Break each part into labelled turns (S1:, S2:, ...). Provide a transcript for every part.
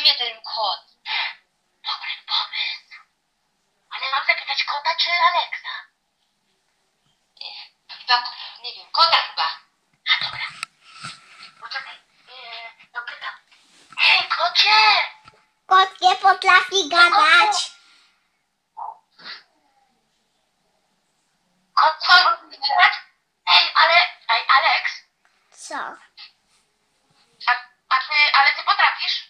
S1: imię ten kot?
S2: Dobry pomysł. Ale mam zapytać kota czy Aleksa?
S1: Chyba, nie wiem, kota chyba.
S2: A dobra. Poczekaj. No pytam. Hej, kocie!
S3: Kot nie potrafi gadać.
S2: Kot, co? Ej, Aleks?
S3: Co?
S2: Ale ty potrafisz?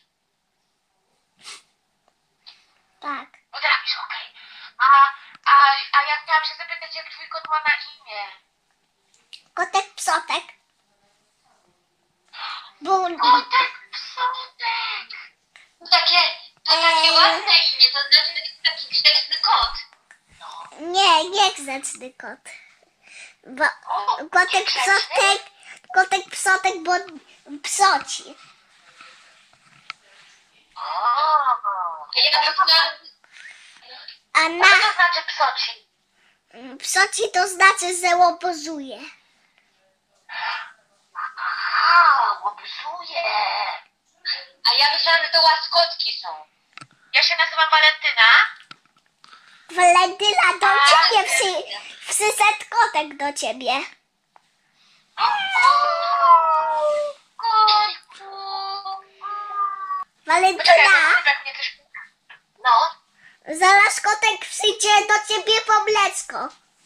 S3: Tak.
S2: Potrafisz, okej. A ja chciałam się zapytać, jak twój kot ma na imię?
S3: Kotek psotek.
S2: Kotek, psotek.
S1: To takie ładne imię, to znaczy, że to taki grzeczny kot.
S3: Nie grzeczny kot. Bo kotek psotek, bo psoci.
S1: A ja myślałam,
S3: A
S2: Co to znaczy psoci?
S3: psoci to znaczy, że łobuzuje.
S2: Łobuzuje.
S1: a ja myślałam, że to łaskotki są.
S2: Ja się nazywam Walentyna.
S3: Walentyna, do ciebie przyszedł kotek do ciebie. Walentyna,
S2: No,
S3: zaraz kotek przyjdzie do ciebie po mleczko.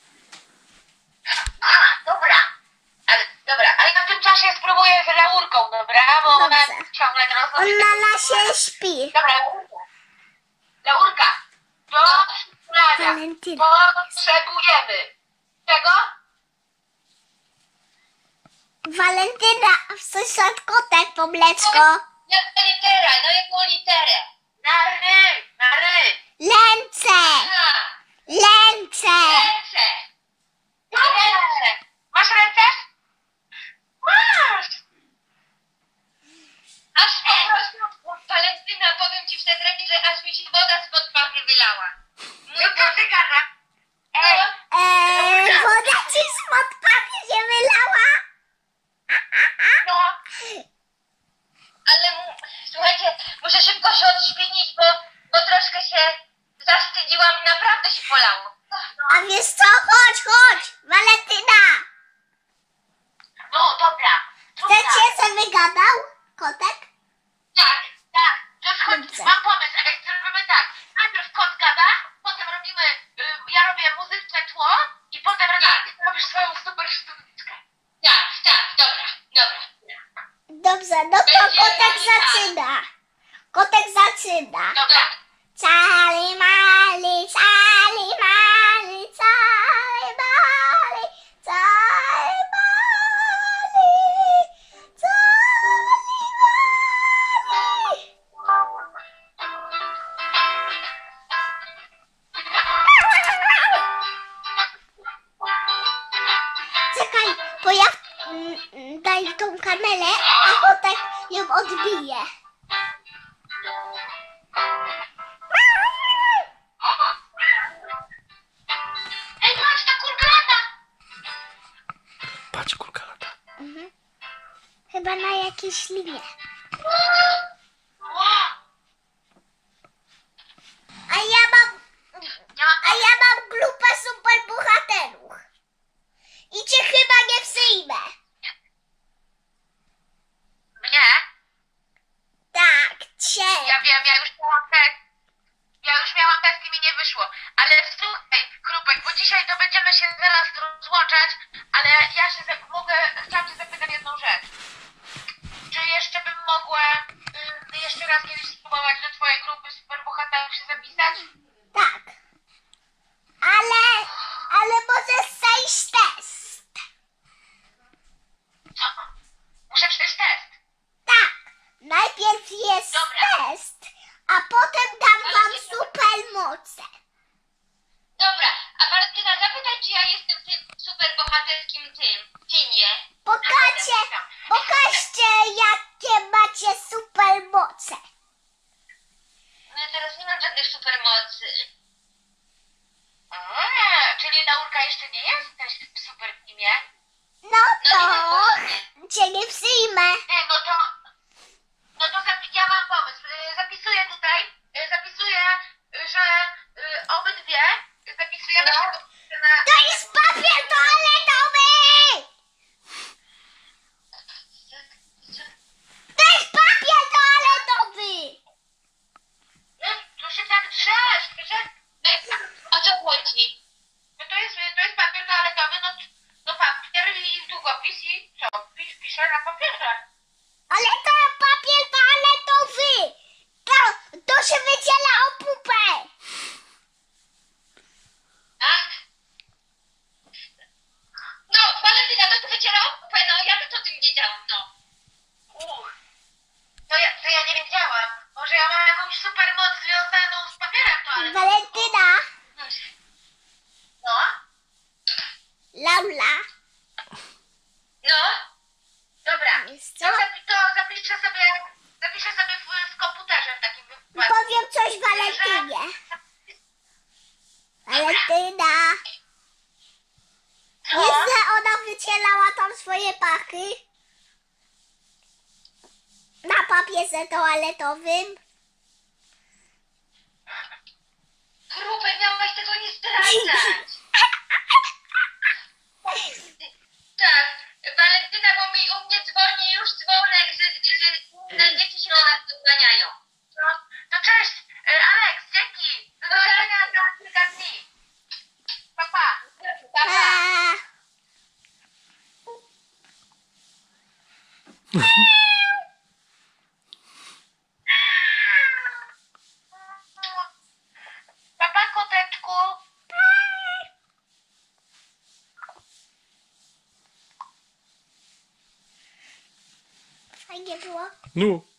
S2: dobra. Ale ja w tym czasie spróbuję z Laurką, dobra? Bo ona
S3: Dobrze.
S2: ciągle
S3: On na lasie śpi.
S2: Dobra, Laurka. Do szkolenia.
S3: Walentyna.
S2: Potrzebujemy. Czego?
S3: Walentyna, przyszedł kotek po mleczko.
S1: Jaka litera? No jaką literę?
S2: Na ry.
S3: Ręce,
S1: A,
S3: ręce.
S1: ręce.
S2: Ręce. Masz ręce? Masz.
S1: Aż po prostu, Walentyna, powiem ci w sekrecie, że aż mi się woda spod pachy wylała.
S2: No co ty gadasz?
S3: Woda ci spod pachy się wylała.
S2: No.
S1: Ale słuchajcie, muszę szybko się odświnić, bo troszkę się zawstydziłam i naprawdę się polało.
S3: A wiesz co? Chodź, Walentyna.
S2: No, dobra.
S3: Chcecie, co wygadał kotek?
S2: Tak. To chodź,
S3: Dobrze.
S2: mam pomysł. Zrobimy tak. Najpierw kot gada, potem robimy, ja robię muzyczne tło i potem robisz swoją super sztuczkę.
S1: Tak, dobra.
S3: Dobrze, no to
S1: Będzie
S3: kotek
S1: Monika.
S3: zaczyna. Kotek zaczyna.
S2: Dobra.
S3: Cali mali, cali mali, cali mali, cali mali, cali mali. Czekaj, bo ja daj tą kamerę, a kotek ją odbije.
S2: Ej, patrz, ta kurka lata.
S4: Patrz, kulka lata.
S3: Chyba na jakiejś linie.
S2: Wow.
S3: A ja mam grupę superbohaterów. I cię chyba nie przyjmę.
S2: Mnie?
S3: Tak, cię.
S2: Ja wiem, ja już miałam test i mi nie wyszło. Ale słuchaj, Krupek, bo dzisiaj to będziemy się zaraz rozłączać, ale ja się chciałam cię zapytać jedną rzecz. Czy jeszcze bym mogła jeszcze raz kiedyś spróbować do twojej grupy superbohaterów się zapisać?
S3: Tak. Ale możesz przejść test.
S2: Co? Muszę przejść test.
S3: Tak. Najpierw jest
S2: Dobra.
S3: test, a potem dam wam supermoce.
S1: Dobra, a Walentyna, zapytaj, czy ja jestem w tym superbohaterskim teamie.
S3: Pokażcie, jakie macie supermoce.
S1: No ja teraz nie mam żadnych supermocy.
S2: Czyli Laurka jeszcze nie jesteś w super teamie?
S3: No to cię nie przyjmę.
S2: Nie, no to ja mam pomysł. Zapisujemy
S3: się wydziela o pupę.
S1: Tak? No, Walentyna, to ty wyciera okupę, no, ja też o tym wiedziałam, no.
S2: To ja nie wiedziałam. Może ja mam jakąś super moc związaną z papierem toaletowym.
S3: Walentyna,
S2: No?
S3: Laura.
S1: No,
S2: Dobra.
S3: Wiesz co?
S2: To zapiszę sobie w komputerze w takim wypadku.
S3: Powiem coś Walentynie. Walentyna.
S2: Co?
S3: Wiesz, że ona wycielała tam swoje pachy? Na papierze toaletowym.
S1: Krupek, miałeś tego nie zdradzać. Tak, Walentyna, bo u mnie dzwoni już dzwonek, że dzieci się na nas doganiają.
S2: To cześć, Aleks, dzięki. Do zobaczenia za kilka dni. Pa, pa.
S1: Pa, pa.
S3: A,
S2: Pa, pa, koteczku.
S3: fajnie było.
S4: Nu.